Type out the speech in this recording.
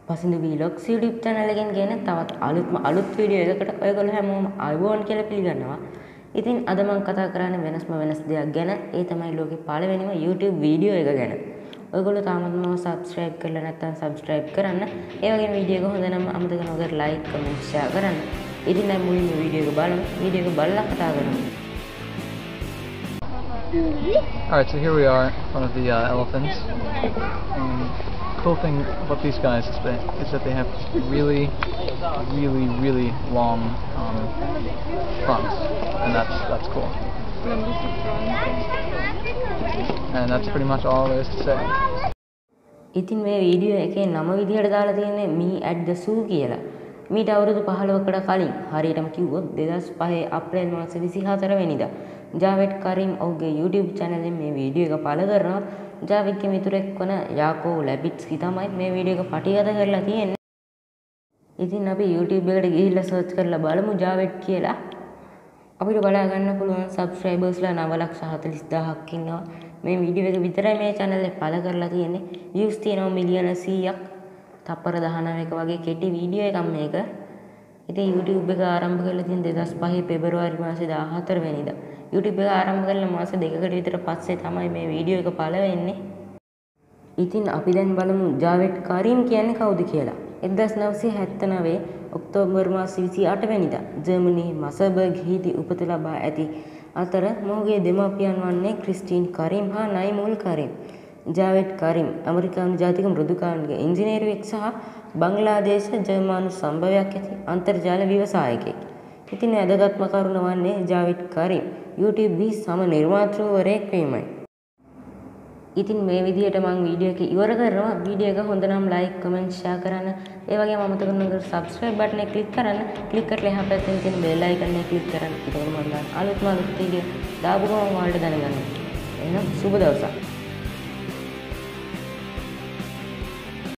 පසඳ වීලොග්ස් YouTube channel එකෙන් ගෙන තවත් අලුත් වීඩියෝ එකකට ඔයගොල්ලෝ හැමෝම අයබෝන් කියලා පිළිගන්නවා. ඉතින් අද මම කතා කරන්නේ වෙනස් දෙයක් ගැන. ඒ තමයි ලෝකේ පළවෙනිම YouTube වීඩියෝ එක ගැන. ඔයගොල්ලෝ තාමත් මම subscribe කරලා නැත්නම් subscribe කරන්න. ඒ වගේම වීඩියෝ එක හොඳ නම් අමතක නොකර like, comment, share කරන්න. ඉතින් දැන් මුලින්ම වීඩියෝ එක බලමු. වීඩියෝ එක බලලා කතා කරමු. Alright, so here we are, one of the elephants. Cool thing about these guys is that they have really long fronts, and that's cool. And that's pretty much all there is to say. ඉතින් මේ video එකේ නම විදිහට දාලා තියෙන්නේ me at the zoo කියලා. මීට අවුරුදු 15කට කලින් හරියටම කිව්වොත් 2005 අප්‍රේල් මාසේ 24 වෙනිදා ජාවෙඩ් කරීම් ඔහුගේ YouTube channel එකෙන් මේ වීඩියෝ එක පළ කරනවා. ජාවෙඩ්ගේ මිතුරෙක් වන යාකෝ ලැබිට්ස්කි තමයි මේ වීඩියෝ එක පටිගත කරලා තියෙන්නේ. ඉතින් අපි YouTube එකට ගිහිල්ලා search කරලා බලමු ජාවෙඩ් කියලා. අපිට බලා ගන්න පුළුවන් subscribersලා 9,40,000ක් ඉන්නවා. මේ වීඩියෝ එක විතරයි මේ channel එකේ පළ කරලා තියෙන්නේ. views තියෙනවා මිලියන 100ක්. තප්පර 19ක වගේ කෙටි වීඩියෝ එකක් මේක. ඉතින් YouTube එක ආරම්භ කරලා තියෙන 2005 පෙබරවාරි මාසේ 14 වෙනිදා. YouTube එක ආරම්භ කරලා මාස දෙකකට විතර පස්සේ තමයි මේ වීඩියෝ එක පළ වෙන්නේ. ඉතින් අපි දැන් බලමු ජාවෙඩ් කරීම් කියන්නේ කවුද කියලා. 1979 ඔක්තෝබර් මාස 28 වෙනිදා ජර්මනි මසබර්ග් හිදී උපත ලබා ඇති අතර මොහුගේ දෙමාපියන් වන්නේ ක්‍රිස්ටින් කරීම් හා නයිමුල් කරීම්. ජාවෙඩ් කරීම් ඇමරිකානු ජාතික මෘදුකාංග ඉංජිනේරුවෙක් සහ බංග්ලාදේශ ජර්මනු සම්භවයක් ඇති අන්තර්ජාල ව්‍යවසායකයෙක්. ඉතින් වැදගත්ම කරුණ වන්නේ ජාවෙඩ් කරීම් YouTube සම නිර්මාතෘවරයෙක් වීමයි. ඉතින් මේ විදිහට මම වීඩියෝ එක ඉවර කරනවා. වීඩියෝ එක හොඳ නම් like, comment, share කරන්න. ඒ වගේම අමතක නොකර subscribe button එක click කරන්න. click කරලා එහා පැත්තෙන් තියෙන bell icon එක click කරන්න. එතකොට මම අලුත්ම වීඩියෝ දාපු ගමන් ඔයාලට දැනගන්න. එහෙනම් සුබ දවසක්.